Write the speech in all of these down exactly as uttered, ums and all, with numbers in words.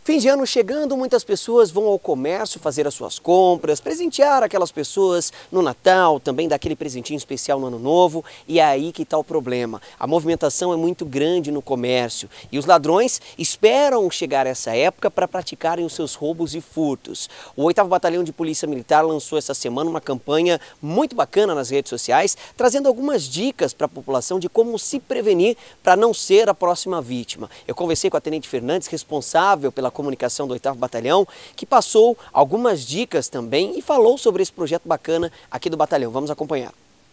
Fim de ano chegando, muitas pessoas vão ao comércio fazer as suas compras, presentear aquelas pessoas no Natal, também dar aquele presentinho especial no Ano Novo. E é aí que está o problema. A movimentação é muito grande no comércio e os ladrões esperam chegar essa época para praticarem os seus roubos e furtos. O oitavo Batalhão de Polícia Militar lançou essa semana uma campanha muito bacana nas redes sociais, trazendo algumas dicas para a população de como se prevenir para não ser a próxima vítima. Eu conversei com a Tenente Fernandes, responsável pela comunicação do oitavo Batalhão, que passou algumas dicas também e falou sobre esse projeto bacana aqui do batalhão. Vamos acompanhar.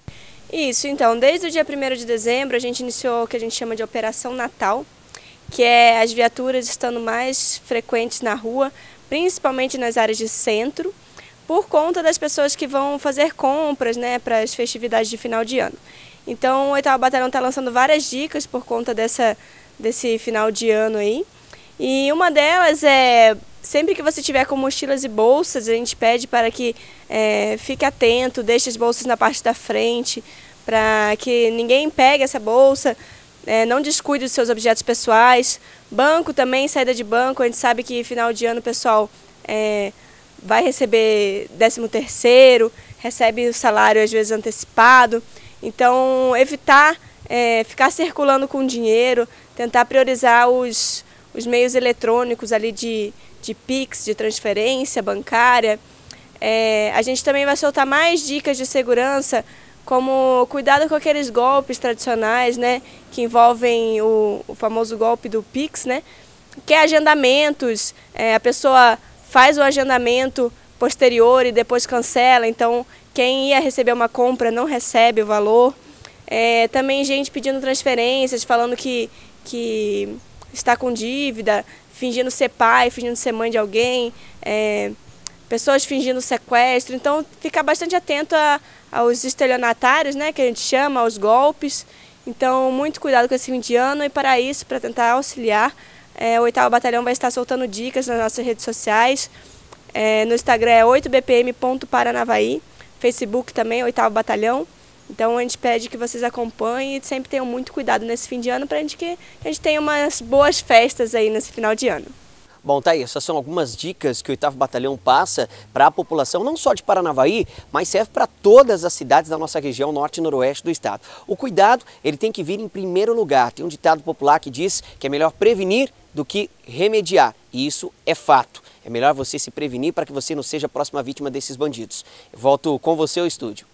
Isso, então, desde o dia primeiro de dezembro a gente iniciou o que a gente chama de Operação Natal, que é as viaturas estando mais frequentes na rua, principalmente nas áreas de centro, por conta das pessoas que vão fazer compras, né, para as festividades de final de ano. Então o oitavo Batalhão está lançando várias dicas por conta dessa, desse final de ano aí. E uma delas é, sempre que você tiver com mochilas e bolsas, a gente pede para que é, fique atento, deixe as bolsas na parte da frente, para que ninguém pegue essa bolsa, é, não descuide dos seus objetos pessoais. Banco também, saída de banco, a gente sabe que final de ano o pessoal é, vai receber décimo terceiro, recebe o salário às vezes antecipado, então evitar é, ficar circulando com dinheiro, tentar priorizar os... os meios eletrônicos ali de, de Pix, de transferência bancária. É, a gente também vai soltar mais dicas de segurança, como cuidado com aqueles golpes tradicionais, né, que envolvem o, o famoso golpe do Pix, né, que é agendamentos, é, a pessoa faz o agendamento posterior e depois cancela, então quem ia receber uma compra não recebe o valor. É, também gente pedindo transferências, falando que... que está com dívida, fingindo ser pai, fingindo ser mãe de alguém, é, pessoas fingindo sequestro. Então, ficar bastante atento a, aos estelionatários, né, que a gente chama, aos golpes. Então, muito cuidado com esse fim de ano e para isso, para tentar auxiliar, é, o oitavo Batalhão vai estar soltando dicas nas nossas redes sociais. É, no Instagram é oito b p m ponto paranavaí, Facebook também, oitavo Batalhão. Então a gente pede que vocês acompanhem e sempre tenham muito cuidado nesse fim de ano para gente que a gente tenha umas boas festas aí nesse final de ano. Bom, tá aí, essas são algumas dicas que o oitavo Batalhão passa para a população, não só de Paranavaí, mas serve para todas as cidades da nossa região norte e noroeste do estado. O cuidado, ele tem que vir em primeiro lugar. Tem um ditado popular que diz que é melhor prevenir do que remediar, e isso é fato. É melhor você se prevenir para que você não seja a próxima vítima desses bandidos. Eu volto com você ao estúdio.